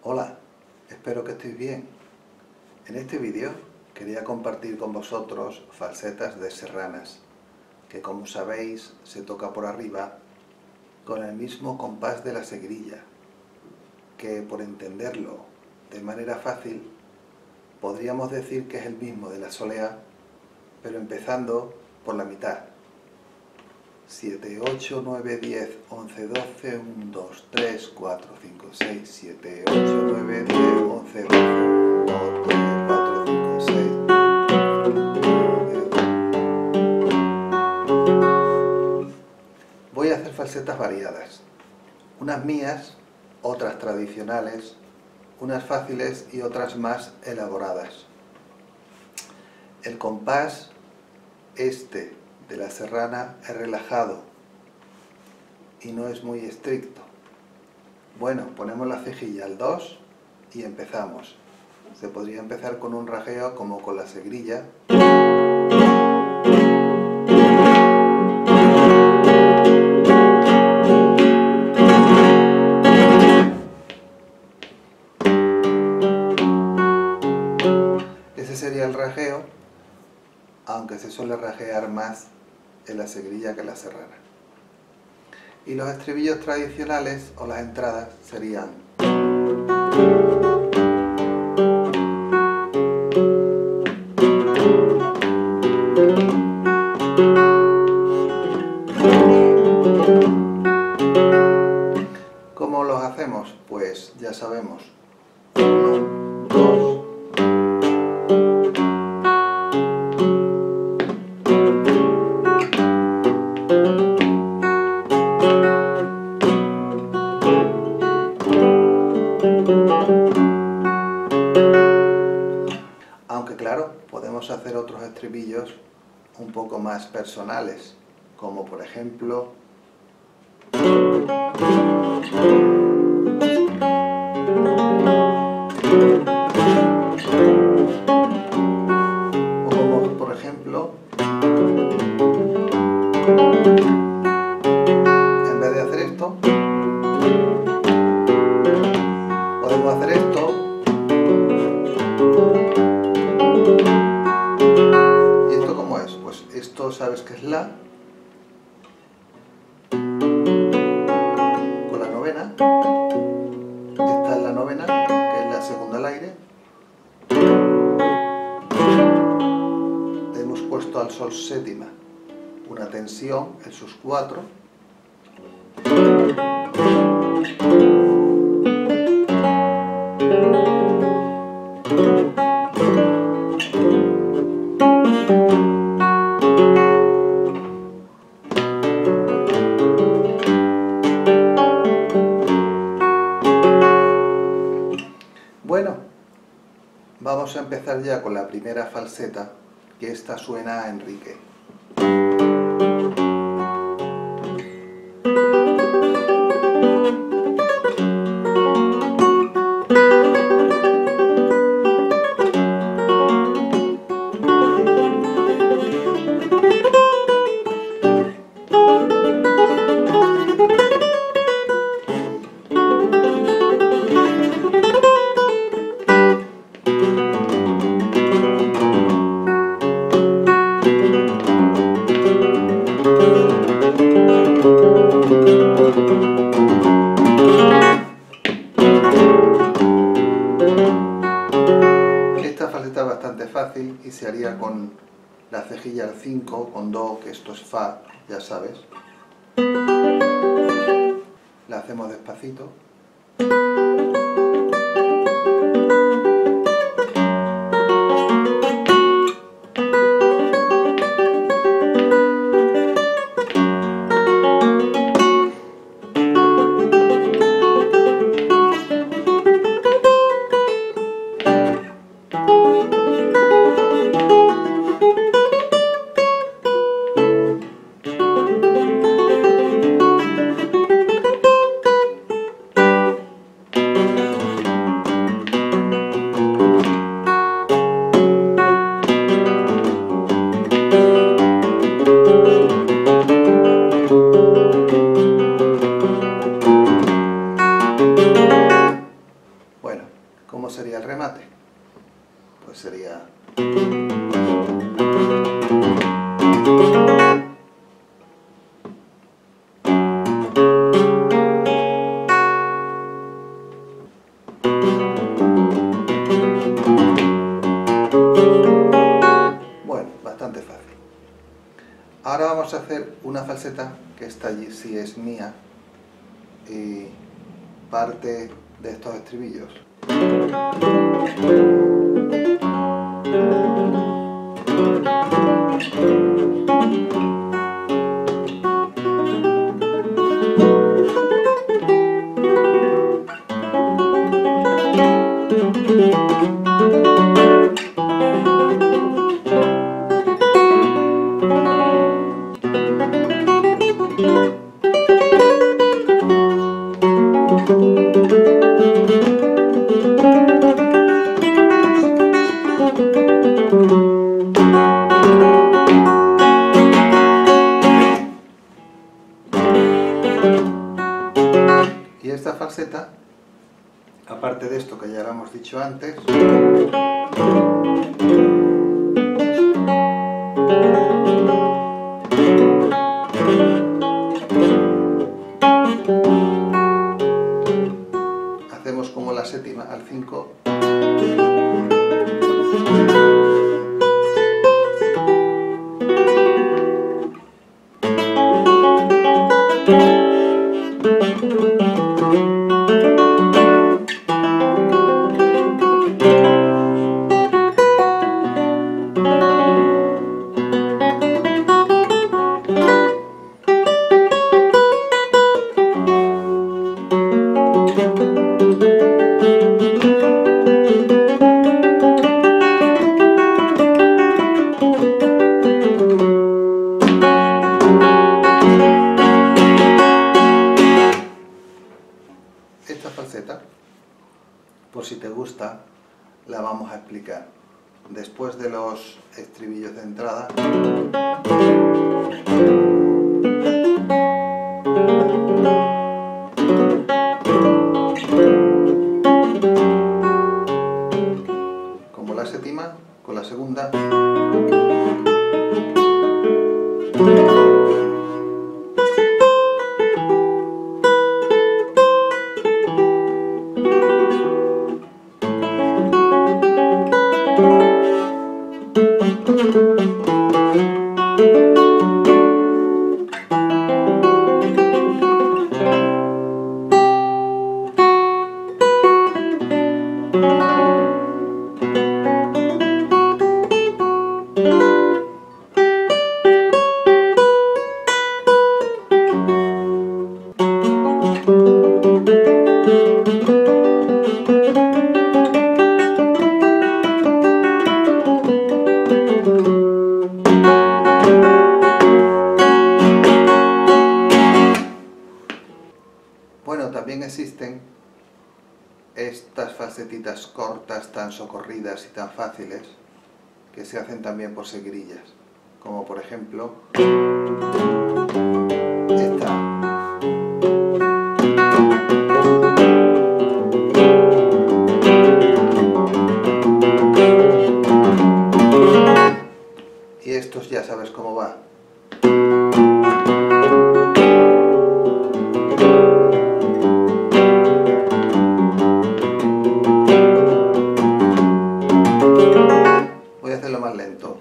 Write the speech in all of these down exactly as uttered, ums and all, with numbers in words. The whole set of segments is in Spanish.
Hola, espero que estéis bien. En este vídeo quería compartir con vosotros falsetas de serranas, que como sabéis se toca por arriba con el mismo compás de la seguirilla, que por entenderlo de manera fácil podríamos decir que es el mismo de la solea, pero empezando por la mitad. siete, ocho, nueve, diez, once, doce, uno, dos, tres, cuatro, cinco, seis, siete, ocho, nueve, diez, once, doce, uno, dos, tres, cuatro, cinco, seis. Voy a hacer falsetas variadas, unas mías, otras tradicionales, unas fáciles y otras más elaboradas. El compás este de la serrana es relajado y no es muy estricto. Bueno, ponemos la cejilla al dos y empezamos. Se podría empezar con un rajeo como con la seguirilla. Ese sería el rajeo, aunque se suele rajear más en la seguirilla que en la serrana. Y los estribillos tradicionales o las entradas serían ¿Cómo los hacemos? Pues ya sabemos. uno, dos. Aunque claro, podemos hacer otros estribillos un poco más personales, como por ejemplo o como por ejemplo en vez de hacer esto podemos hacer esto. ¿Y esto cómo es? Pues esto sabes que es la con la novena. Esta es la novena, que es la segunda al aire. Le hemos puesto al sol séptima una tensión en sus cuatro. Bueno, vamos a empezar ya con la primera falseta, que esta suena a Enrique. Esta falseta es bastante fácil y se haría con la cejilla al cinco, con do, que esto es fa, ya sabes. La hacemos despacito. remate. Pues sería... Bueno, bastante fácil. Ahora vamos a hacer una falseta, que esta allí sí es mía, y parte de estos estribillos. Y esta falseta, aparte de esto que ya lo hemos dicho antes, hacemos como la séptima al cinco. Esta falseta, por si te gusta, la vamos a explicar. Después de los estribillos de entrada, como la séptima, con la segunda, Bueno, también existen estas falsetitas cortas, tan socorridas y tan fáciles, que se hacen también por seguirillas, como por ejemplo esta. Y estos ya sabes cómo va. Voy a hacerlo más lento.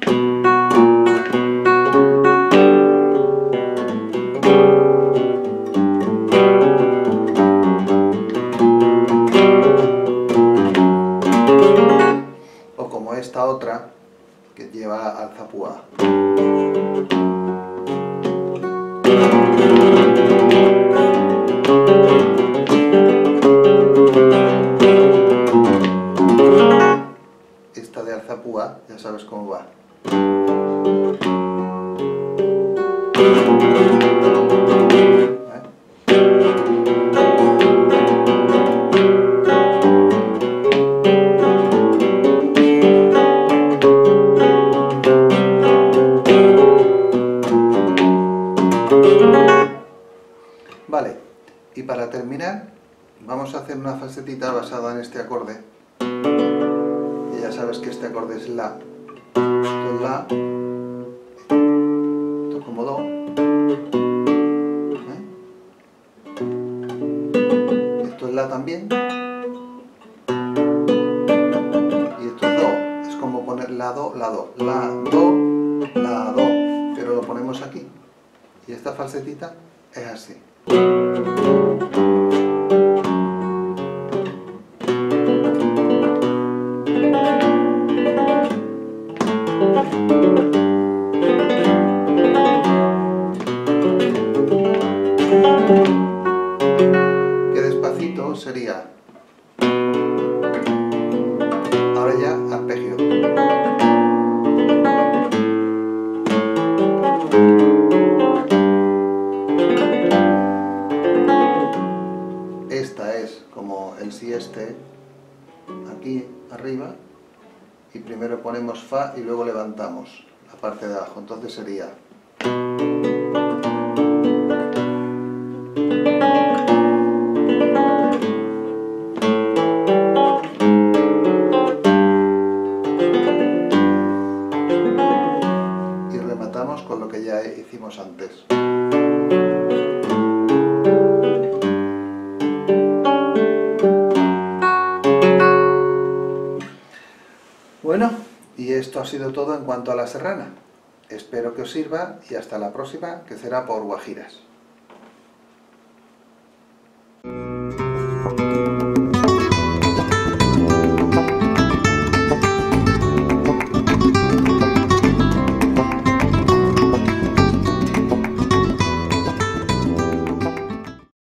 O como esta otra, que lleva alzapúa. Esta de alzapúa, ya sabes cómo va. Vale, y para terminar vamos a hacer una falsetita basada en este acorde. sabes que este acorde es La. Esto es La. Esto es como Do. ¿Eh? Esto es La también. Y esto es Do. Es como poner La, Do, La, Do. La, Do, La, Do. Pero lo ponemos aquí. Y esta falsetita es así. Que despacito sería. Ahora ya arpegio. Esta es como el si este, aquí arriba, y primero ponemos Fa y luego levantamos la parte de abajo, entonces sería. Y rematamos con lo que ya hicimos antes. Bueno, y esto ha sido todo en cuanto a la serrana. Espero que os sirva y hasta la próxima, que será por Guajiras.